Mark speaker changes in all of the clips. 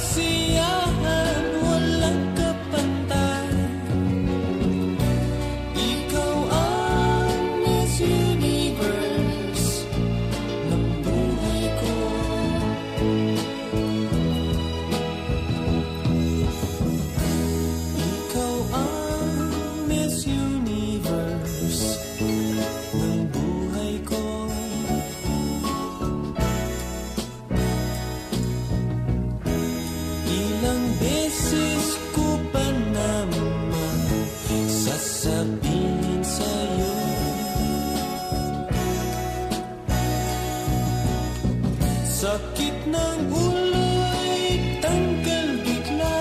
Speaker 1: kasiyahan, walang kapantay. Ikaw ang Miss Universe ng buhay ko. Ikaw ang Miss Universe ng buhay ko. Ilang beses ko pa naman sasabihin sa'yo, sakit ng ulo'y tanggal bigla,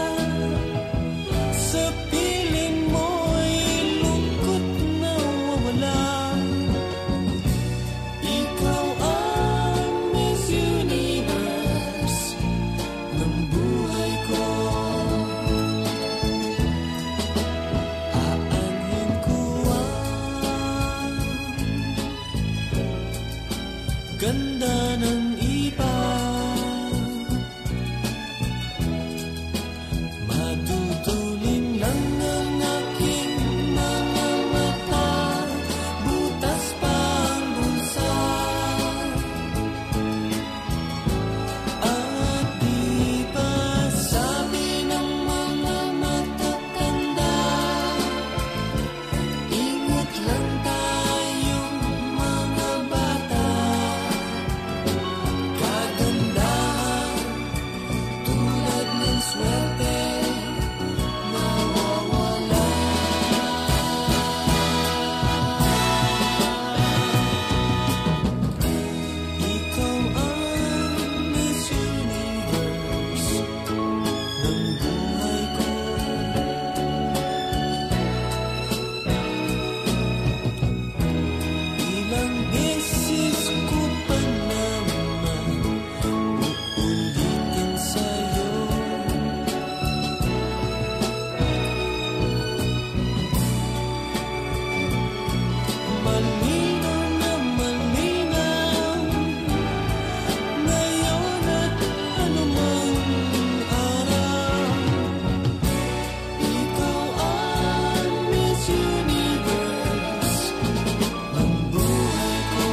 Speaker 1: sa piling mo'y lungkot na wawala. Ikaw ang Miss Universe ng buhay ko. Aanhin ko ang ganda ng iba, maduduling lang ang aking mga mata, butas pa ang bulsa, at di pa sabi ng mga matatanda, ingat lang tayong mga bata. Kagandahan tulad ng swerte nawawala. Ikaw ang Miss Universe ng buhay ko. Ilang beses ko pa naman uulitin sa'yo, malinaw na malinaw ngayon at anumang araw. Ikaw ang Miss Universe ng buhay ko.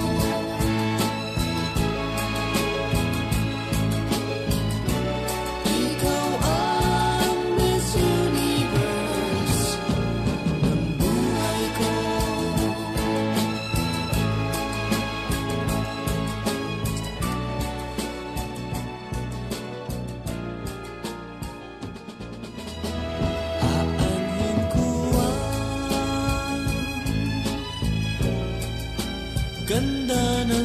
Speaker 1: Ikaw ang Miss Universe ng buhay ko. Aanhin ko ang ganda ng